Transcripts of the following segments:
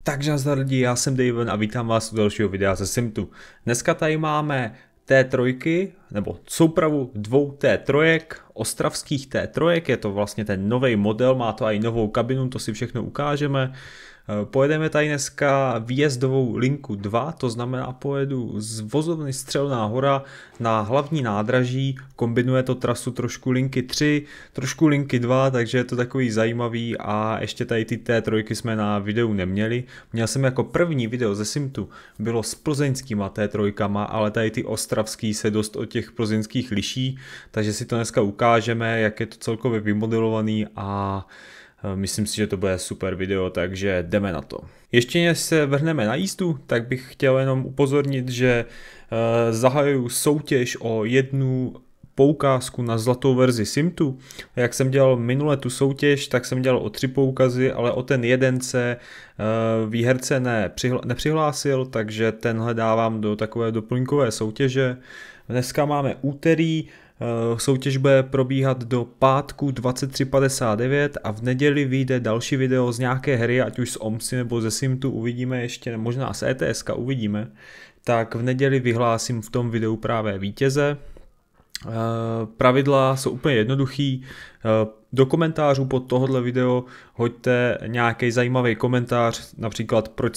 Takže nazdar lidi, já jsem Daven a vítám vás u dalšího videa ze Simtu. Dneska tady máme T3, nebo soupravu dvou T3, ostravských T3, je to vlastně ten nový model, má to i novou kabinu, to si všechno ukážeme. Pojedeme tady dneska výjezdovou linku 2, to znamená pojedu z vozovny Střelná hora na hlavní nádraží, kombinuje to trasu trošku linky 3, trošku linky 2, takže je to takový zajímavý a ještě tady ty T3 jsme na videu neměli. Měl jsem jako první video ze Simtu, bylo s plzeňskýma T3, ale tady ty ostravský se dost od těch plzeňských liší, takže si to dneska ukážeme, jak je to celkově vymodelovaný a myslím si, že to bude super video, takže jdeme na to. Ještě než se vrhneme na jízdu, tak bych chtěl jenom upozornit, že zahajuju soutěž o jednu poukázku na zlatou verzi Simtu. Jak jsem dělal minule tu soutěž, tak jsem dělal o 3 poukazy, ale o ten jeden se výherce nepřihlásil, takže tenhle dávám do takové doplňkové soutěže. Dneska máme úterý, soutěž bude probíhat do pátku 23:59 a v neděli vyjde další video z nějaké hry, ať už z OMSI nebo ze Simtu, uvidíme ještě, možná z ETSka uvidíme, tak v neděli vyhlásím v tom videu právě vítěze. Pravidla jsou úplně jednoduchý. Do komentářů pod tohohle video hoďte nějaký zajímavý komentář, například proč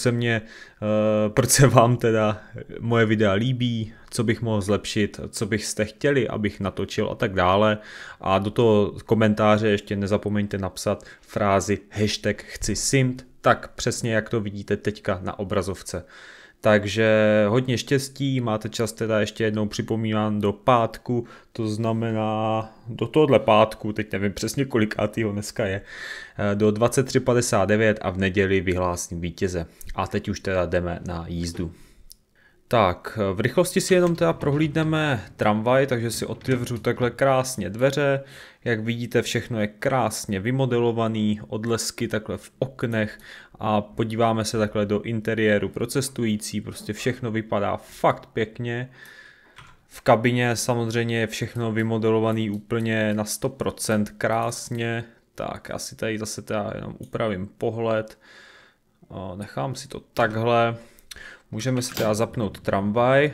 se vám teda moje videa líbí, co bych mohl zlepšit, co byste chtěli, abych natočil a tak dále. A do toho komentáře ještě nezapomeňte napsat frázi #ChciSimt, tak přesně jak to vidíte teďka na obrazovce. Takže hodně štěstí, máte čas teda ještě jednou připomínám do pátku, to znamená do tohohle pátku, teď nevím přesně kolikátýho dneska je, do 23:59 a v neděli vyhlásím vítěze. A teď už teda jdeme na jízdu. Tak, v rychlosti si jenom teda prohlídneme tramvaj, takže si otevřu takhle krásně dveře. Jak vidíte, všechno je krásně vymodelovaný, odlesky takhle v oknech a podíváme se takhle do interiéru pro cestující, prostě všechno vypadá fakt pěkně. V kabině samozřejmě je všechno vymodelovaný úplně na 100% krásně. Tak, asi tady zase teda jenom upravím pohled, nechám si to takhle. Můžeme si teda zapnout tramvaj,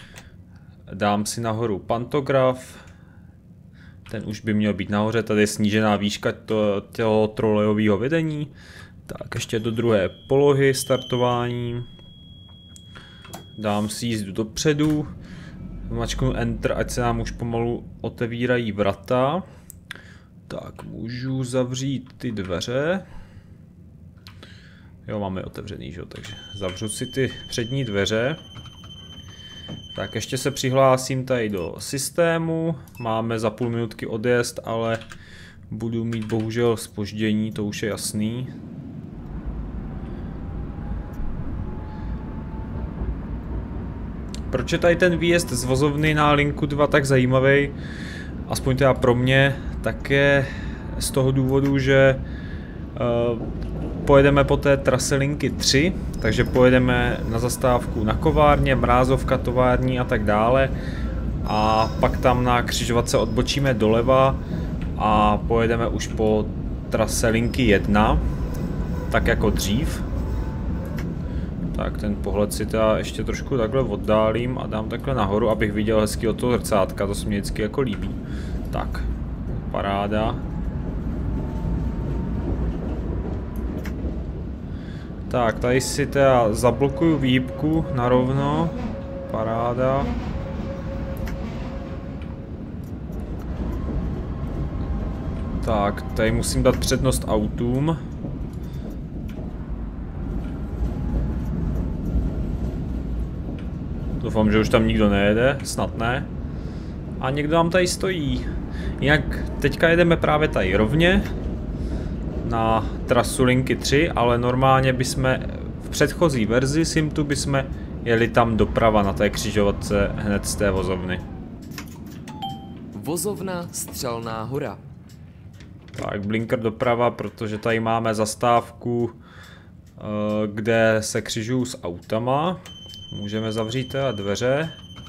dám si nahoru pantograf, ten už by měl být nahoře, tady je snížená výška toho trolejového vedení. Tak ještě do druhé polohy startování, dám si jízdu dopředu, mačknu Enter, ať se nám už pomalu otevírají vrata. Tak můžu zavřít ty dveře. Jo, máme otevřený, že? Takže zavřu si ty přední dveře. Tak ještě se přihlásím tady do systému. Máme za půl minutky odjezd, ale budu mít bohužel zpoždění, to už je jasný. Proč je tady ten výjezd z vozovny na linku 2 tak zajímavý? Aspoň teda pro mě, tak je z toho důvodu, že pojedeme po té trase linky 3, takže pojedeme na zastávku na kovárně, Mrázovka, tovární a tak dále. A pak tam na křižovatce odbočíme doleva a pojedeme už po trase linky 1, tak jako dřív. Tak ten pohled si teda ještě trošku takhle oddálím a dám takhle nahoru, abych viděl hezky od toho zrcátka, to se mě vždycky jako líbí. Tak, paráda. Tak, tady si teda zablokuju výhybku narovno, paráda. Tak, tady musím dát přednost autům. Doufám, že už tam nikdo nejede, snad ne. A někdo nám tady stojí. Jinak teďka jedeme právě tady rovně na trasu linky 3, ale normálně bychom v předchozí verzi Simtu bychom jeli tam doprava na té křižovatce hned z té vozovny. Vozovna Střelná hora. Tak, blinker doprava, protože tady máme zastávku, kde se křižují s autama. Můžeme zavřít teda dveře.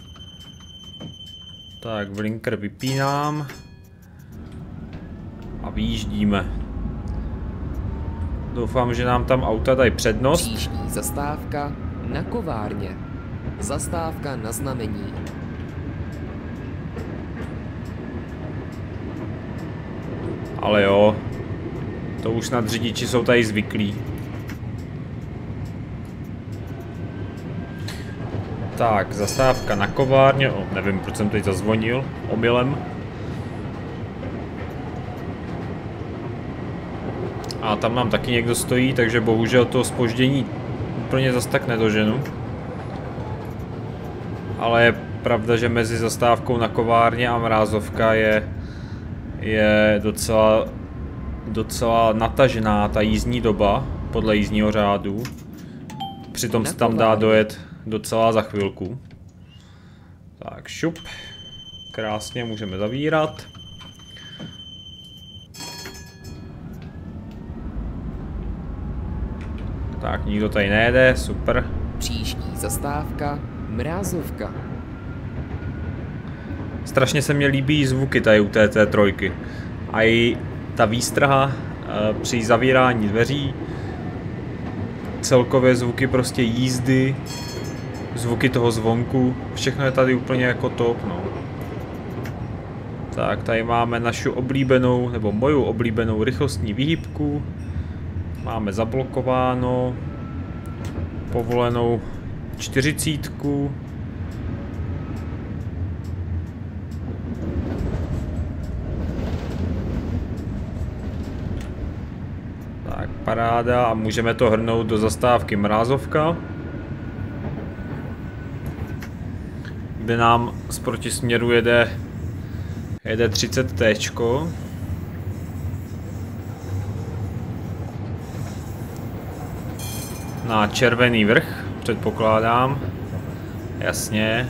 Tak, blinker vypínám a vyjíždíme. Doufám, že nám tam auta dají přednost. Příští zastávka na kovárně. Zastávka na znamení. Ale jo, to už snad řidiči jsou tady zvyklí. Tak, zastávka na kovárně, nevím, proč jsem teď zazvonil, omylem. A tam nám taky někdo stojí, takže bohužel to zpoždění úplně zas tak nedoženu. Ale je pravda, že mezi zastávkou na kovárně a mrázovka je docela natažená ta jízdní doba, podle jízdního řádu. Přitom se tam dá dojet docela za chvilku. Tak šup. Krásně můžeme zavírat. Tak nikdo tady nejede, super. Příští zastávka mrázovka. Strašně se mně líbí zvuky tady u té trojky. A i ta výstraha při zavírání dveří. Celkově zvuky prostě jízdy. Zvuky toho zvonku. Všechno je tady úplně jako top, no. Tak tady máme našu oblíbenou, nebo moju oblíbenou rychlostní výhybku. Máme zablokováno. Povolenou 40. Tak, paráda, a můžeme to hrnout do zastávky mrázovka, kde nám z protisměru jede 30T. Na Červený vrch, předpokládám. Jasně.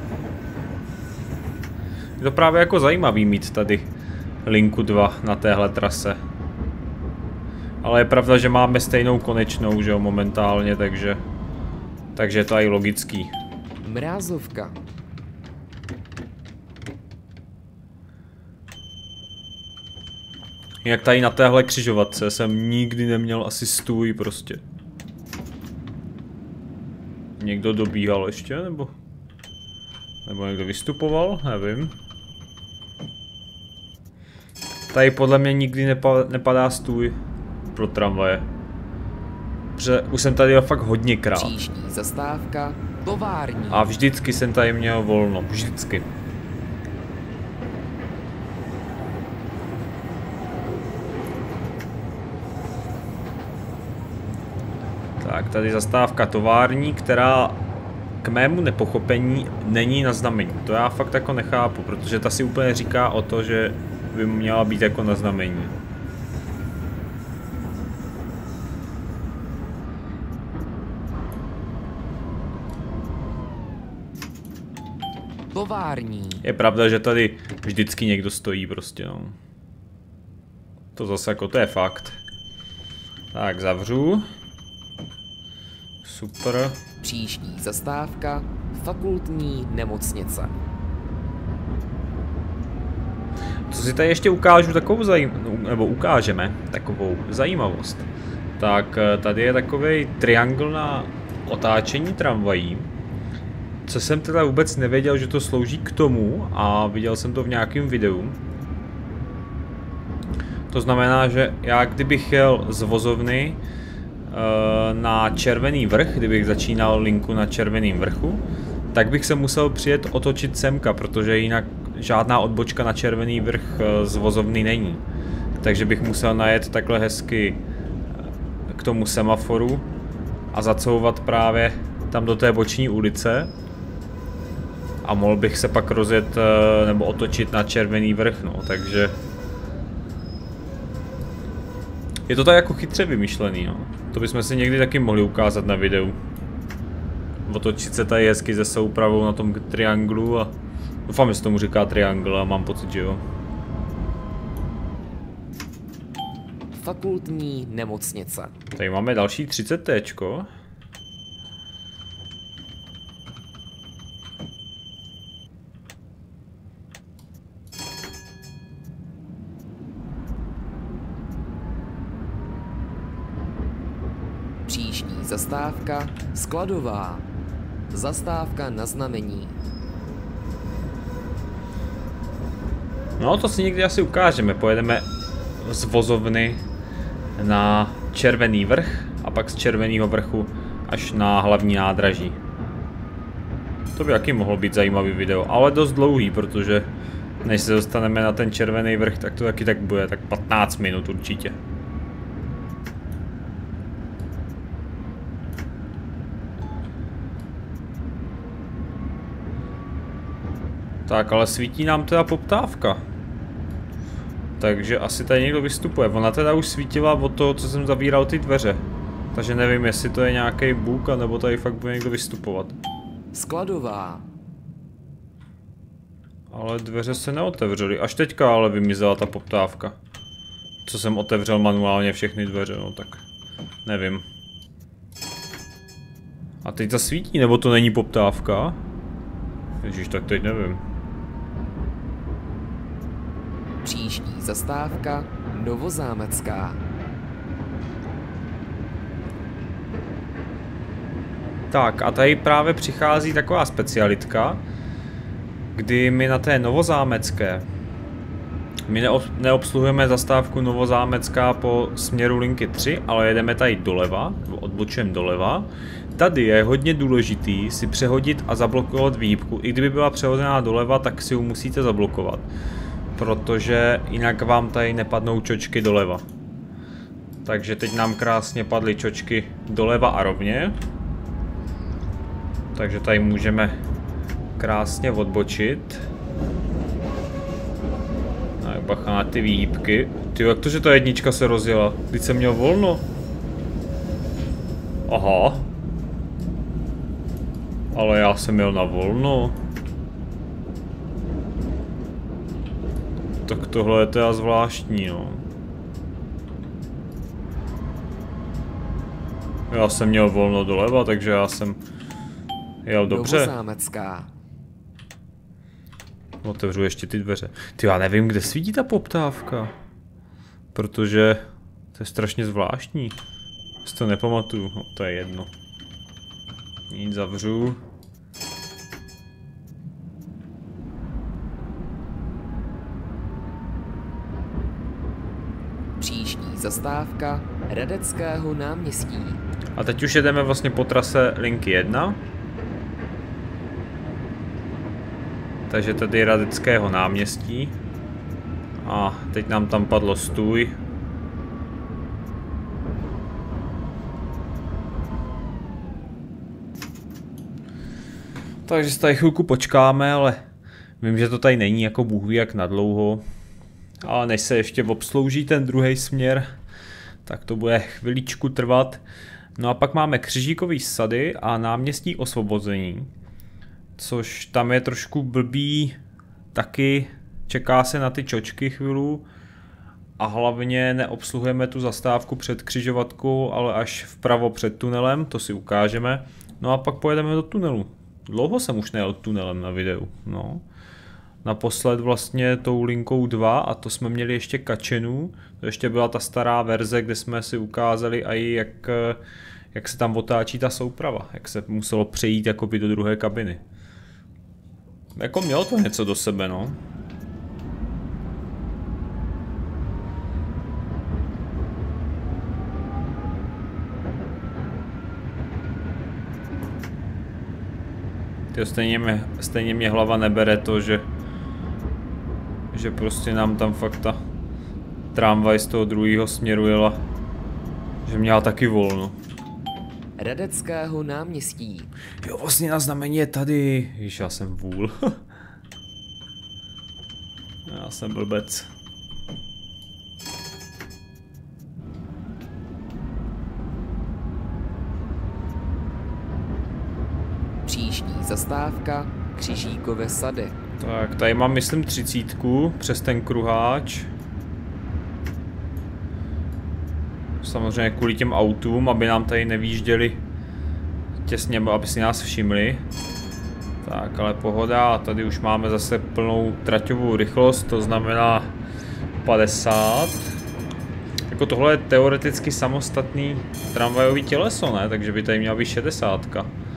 Je to právě jako zajímavý mít tady linku 2 na téhle trase. Ale je pravda, že máme stejnou konečnou, že jo, momentálně, takže je to i logický. Mrázovka. Jak tady na téhle křižovatce jsem nikdy neměl asi stůj prostě. Někdo dobíhal ještě, nebo někdo vystupoval, nevím. Tady podle mě nikdy nepadá stůj pro tramvaje. Protože už jsem tady fakt hodněkrát. Příští zastávka tovární. A vždycky jsem tady měl volno, vždycky. Tak, tady zastávka tovární, která k mému nepochopení není na znamení. To já fakt jako nechápu, protože ta si úplně říká o to, že by měla být jako na znamení. Tovární. Je pravda, že tady vždycky někdo stojí prostě, no. To zase jako, to je fakt. Tak, zavřu. Super. Příští zastávka fakultní nemocnice. Co si tady ještě ukážu takovou ukážeme takovou zajímavost. Tak tady je takový triangl na otáčení tramvají. Co jsem teda vůbec nevěděl, že to slouží k tomu, a viděl jsem to v nějakém videu. To znamená, že já kdybych jel z vozovny na Červený vrch, kdybych začínal linku na Červeném vrchu, tak bych se musel přijet otočit semka, protože jinak žádná odbočka na Červený vrch z vozovny není. Takže bych musel najet takhle hezky k tomu semaforu a zacouvat právě tam do té boční ulice. A mohl bych se pak rozjet nebo otočit na Červený vrch, no, takže je to tak jako chytře vymyšlený, no. To bychom si někdy taky mohli ukázat na videu. Otočit se tady hezky se soupravou na tom trianglu a doufám, že se tomu říká triangl a mám pocit, že jo. Fakultní nemocnice. Tady máme další 30T. Příští zastávka Skladová. Zastávka na znamení. No to si někdy asi ukážeme, pojedeme z vozovny na Červený vrch a pak z Červeného vrchu až na hlavní nádraží. To by taky mohlo být zajímavý video, ale dost dlouhý, protože než se dostaneme na ten Červený vrch, tak to taky tak bude, tak 15 minut určitě. Tak, ale svítí nám teda poptávka. Takže asi tady někdo vystupuje. Ona teda už svítila od toho, co jsem zavíral ty dveře. Takže nevím, jestli to je nějaký bůh, nebo tady fakt bude někdo vystupovat. Skladová. Ale dveře se neotevřely. Až teďka ale vymizela ta poptávka. Co jsem otevřel manuálně všechny dveře, no tak nevím. A teď to svítí, nebo to není poptávka? Ježíš, tak teď nevím. Příští zastávka Novozámecká. Tak a tady právě přichází taková specialitka, kdy my na té Novozámecké, my neobsluhujeme zastávku Novozámecká po směru linky 3, ale jedeme tady doleva, nebo odbočujeme doleva. Tady je hodně důležitý si přehodit a zablokovat výhybku. I kdyby byla přehozená doleva, tak si ji musíte zablokovat. Protože jinak vám tady nepadnou čočky doleva. Takže teď nám krásně padly čočky doleva a rovně. Takže tady můžeme krásně odbočit. Tak bacha na ty výhybky. Tyjo, jak to, že ta jednička se rozjela? Teď jsem měl volno. Aha. Ale já jsem měl na volno. Tak tohle je teda zvláštní, no. Já jsem měl volno doleva, takže já jsem jel dobře. Novozámecká. Otevřu ještě ty dveře. Ty, já nevím, kde svítí ta poptávka. Protože to je strašně zvláštní. Si to nepamatuju, no, to je jedno. Nic, zavřu. Příští zastávka Hradeckého náměstí. A teď už jedeme vlastně po trase linky 1. Takže tady je Hradeckého náměstí. A teď nám tam padlo stůj. Takže si tady chvilku počkáme, ale vím, že to tady není jako bůh ví jak nadlouho. Ale než se ještě obslouží ten druhý směr, tak to bude chviličku trvat. No a pak máme Křižíkový sady a náměstí Osvobození. Což tam je trošku blbý, taky čeká se na ty čočky chvilu. A hlavně neobsluhujeme tu zastávku před křižovatkou, ale až vpravo před tunelem, to si ukážeme. No a pak pojedeme do tunelu. Dlouho jsem už nejel tunelem na videu, no. Naposled vlastně tou linkou 2 a to jsme měli ještě Kačenu. To ještě byla ta stará verze, kde jsme si ukázali i jak se tam otáčí ta souprava. Jak se muselo přejít jakoby do druhé kabiny. Jako mělo to něco do sebe, no. Stejně mě hlava nebere to, že prostě nám tam fakt ta tramvaj z toho druhého směru jela, že měla taky volno. Hradeckého náměstí. Jo, vlastně na znamení je tady. Víš, já jsem vůl. Já jsem blbec. Příští zastávka Křižíkové sady. Tak, tady mám myslím 30 přes ten kruháč. Samozřejmě kvůli těm autům, aby nám tady nevýjížděli těsně, aby si nás všimli. Tak, ale pohoda, a tady už máme zase plnou traťovou rychlost, to znamená 50. Jako tohle je teoreticky samostatný tramvajový těleso, ne? Takže by tady měla být 60.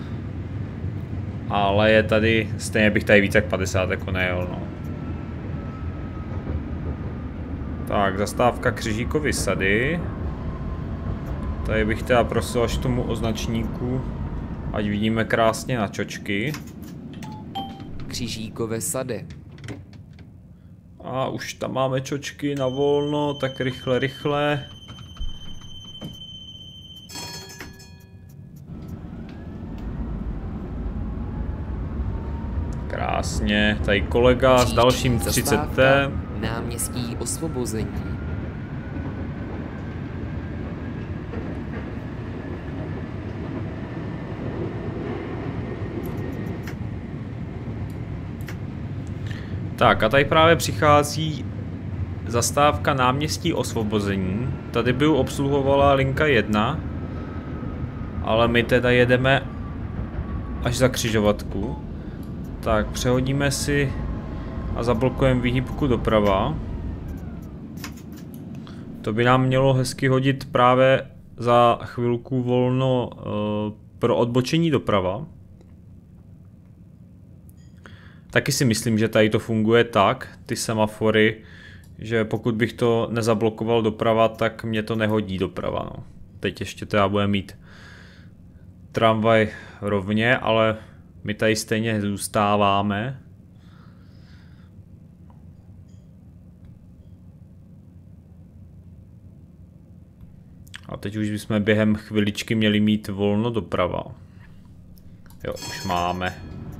Ale je tady, stejně bych tady více jak 50 jako nejel, no. Tak, zastávka Křižíkovy sady. Tady bych teda prosil až tomu označníku, ať vidíme krásně na čočky. Křižíkové sady. A už tam máme čočky na volno, tak rychle, rychle. Krásně, tady kolega s dalším 30. Náměstí Osvobození. Tak a tady právě přichází zastávka Náměstí Osvobození. Tady by obsluhovala linka 1, ale my teda jedeme až za křižovatku. Tak přehodíme si a zablokujeme výhybku doprava. To by nám mělo hezky hodit právě za chvilku volno pro odbočení doprava. Taky si myslím, že tady to funguje tak, ty semafory, že pokud bych to nezablokoval doprava, tak mě to nehodí doprava. No. Teď ještě teda bude mít tramvaj rovně, ale my tady stejně zůstáváme. A teď už bychom během chviličky měli mít volno doprava. Jo, už máme.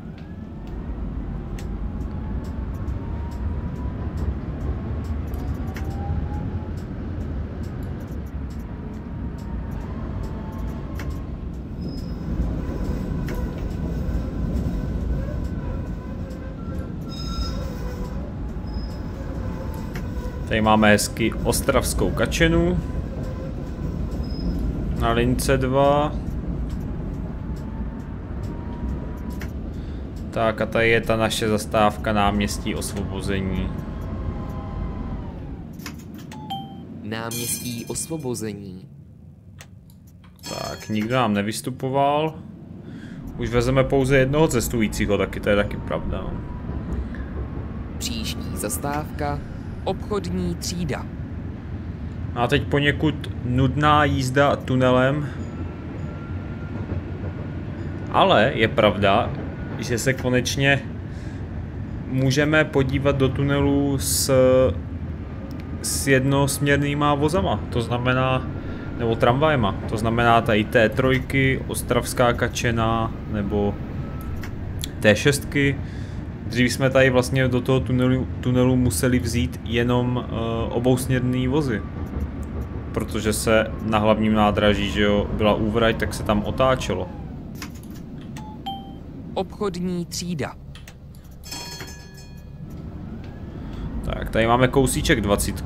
Tady máme hezky Ostravskou Kačenu na lince 2. Tak a tady je ta naše zastávka Náměstí Osvobození. Náměstí Osvobození. Tak, nikdo nám nevystupoval. Už vezeme pouze jednoho cestujícího, taky to je taky pravda. No. Příští zastávka Obchodní třída. A teď poněkud nudná jízda tunelem. Ale je pravda, že se konečně můžeme podívat do tunelu s jednosměrnýma vozama. To znamená, nebo tramvajema. To znamená tady T3, Ostravská Kačena, nebo T6. Dřív jsme tady vlastně do toho tunelu museli vzít jenom obousměrný vozy. Protože se na hlavním nádraží, že jo, byla úvrať, tak se tam otáčelo. Obchodní třída. Tak, tady máme kousíček 20.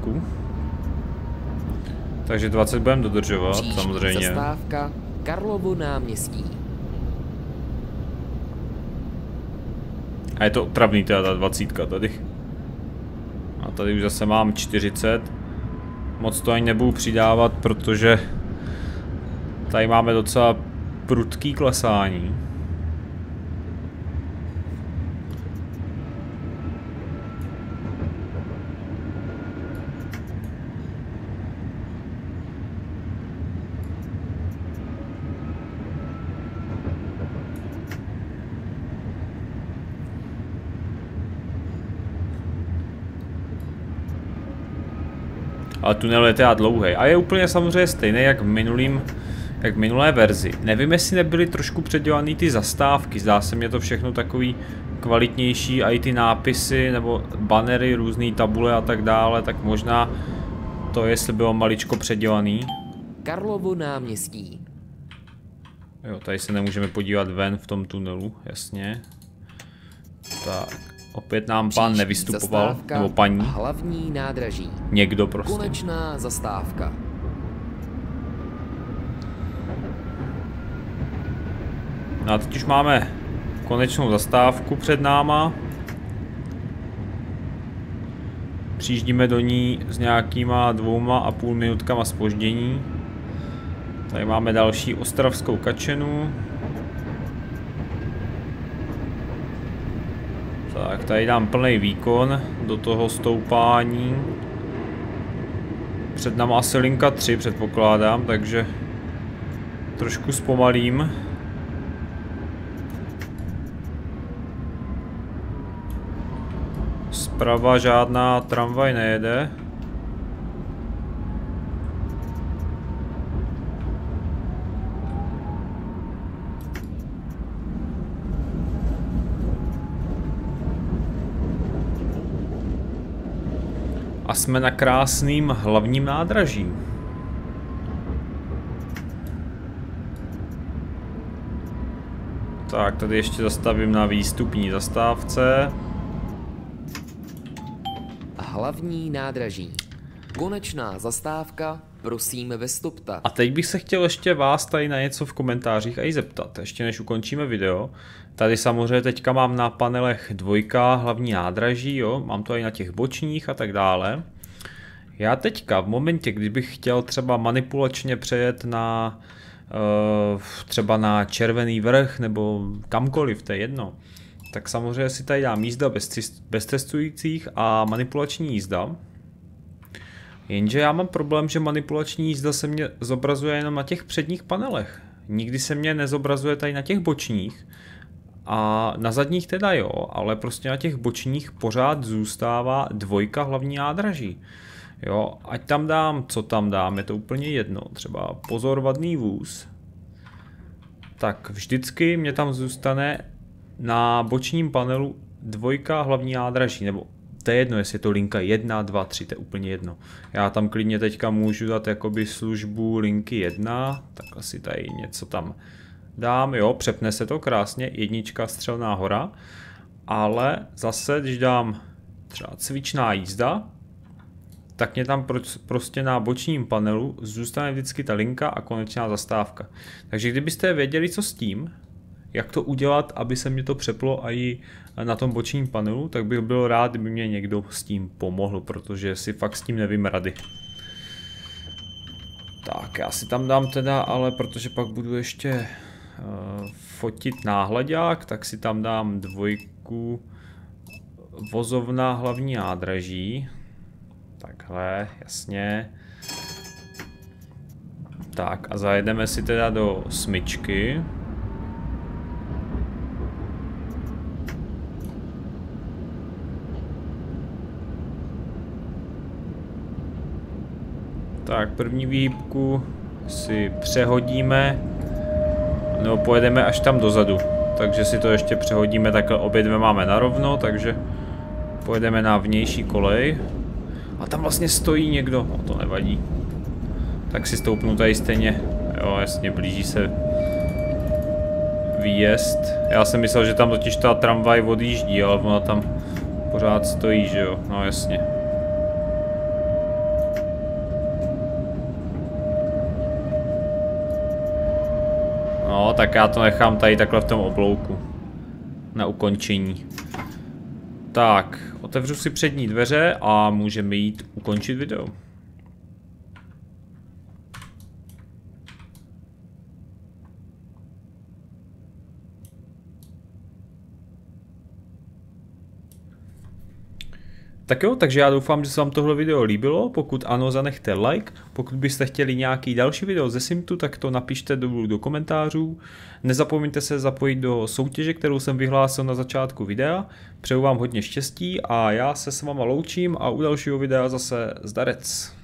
Takže 20 budeme dodržovat, příští samozřejmě. Zastávka Karlovo náměstí. A je to opravný teda ta 20 tady. A tady už zase mám 40. Moc to ani nebudu přidávat, protože tady máme docela prudký klesání. Ale tunel je teda dlouhý a je úplně samozřejmě stejný jak v minulé verzi. Nevím, jestli nebyly trošku předělaný ty zastávky, zdá se mě to všechno takový kvalitnější a i ty nápisy nebo bannery, různé tabule a tak dále, tak možná to jestli bylo maličko předělaný. Karlovo náměstí. Jo, tady se nemůžeme podívat ven v tom tunelu, jasně. Tak. Opět nám pán nevystupoval, nebo paní. Hlavní nádraží. Někdo prostě. Konečná zastávka. No a teď už máme konečnou zastávku před náma. Přijíždíme do ní s nějakýma 2,5 minutkama zpoždění. Tady máme další ostravskou kačenu. Tak, tady dám plný výkon do toho stoupání. Před náma asi linka 3 předpokládám, takže trošku zpomalím. Zprava žádná tramvaj nejede. A jsme na krásným hlavním nádraží. Tak, tady ještě zastavím na výstupní zastávce. Hlavní nádraží. Konečná zastávka, prosím vystupte. A teď bych se chtěl ještě vás tady na něco v komentářích i zeptat, ještě než ukončíme video. Tady samozřejmě teďka mám na panelech 2 hlavní nádraží, jo, mám to i na těch bočních a tak dále. Já teďka v momentě, kdybych chtěl třeba manipulačně přejet na třeba na Červený vrch nebo kamkoliv, to je jedno, tak samozřejmě si tady dám jízda bez cestujících a manipulační jízda. Jenže já mám problém, že manipulační jízda se mě zobrazuje jenom na těch předních panelech. Nikdy se mě nezobrazuje tady na těch bočních. A na zadních teda jo, ale prostě na těch bočních pořád zůstává 2 hlavní nádraží. Jo, ať tam dám, co tam dám, je to úplně jedno. Třeba pozor, vadný vůz. Tak vždycky mě tam zůstane na bočním panelu 2 hlavní nádraží, nebo to je jedno, jestli je to linka 1, 2, 3, to je úplně jedno. Já tam klidně teďka můžu dát jakoby službu linky 1, tak asi tady něco tam dám, jo, přepne se to krásně, 1 Střelná hora, ale zase, když dám třeba cvičná jízda, tak mě tam prostě na bočním panelu zůstane vždycky ta linka a konečná zastávka. Takže kdybyste věděli, co s tím, jak to udělat, aby se mě to přeplo i na tom bočním panelu, tak bych byl rád, kdyby mě někdo s tím pomohl, protože si fakt s tím nevím rady. Tak, já si tam dám teda, ale protože pak budu ještě fotit náhledák, tak si tam dám 2 vozovna hlavní nádraží. Takhle, jasně. Tak a zajedeme si teda do smyčky. Tak, první výhybku si přehodíme, nebo pojedeme až tam dozadu. Takže si to ještě přehodíme, takhle obě dvě máme narovno, takže pojedeme na vnější kolej. A tam vlastně stojí někdo, no to nevadí. Tak si stoupnu tady stejně, jo jasně, blíží se výjezd. Já jsem myslel, že tam totiž ta tramvaj odjíždí, ale ona tam pořád stojí, že jo, no jasně. No, tak já to nechám tady takhle v tom oblouku. Na ukončení. Tak, otevřu si přední dveře a můžeme jít ukončit video. Tak jo, takže já doufám, že se vám tohle video líbilo, pokud ano, zanechte like, pokud byste chtěli nějaký další video ze Simtu, tak to napište dolů do komentářů. Nezapomeňte se zapojit do soutěže, kterou jsem vyhlásil na začátku videa. Přeju vám hodně štěstí a já se s váma loučím a u dalšího videa zase zdarec.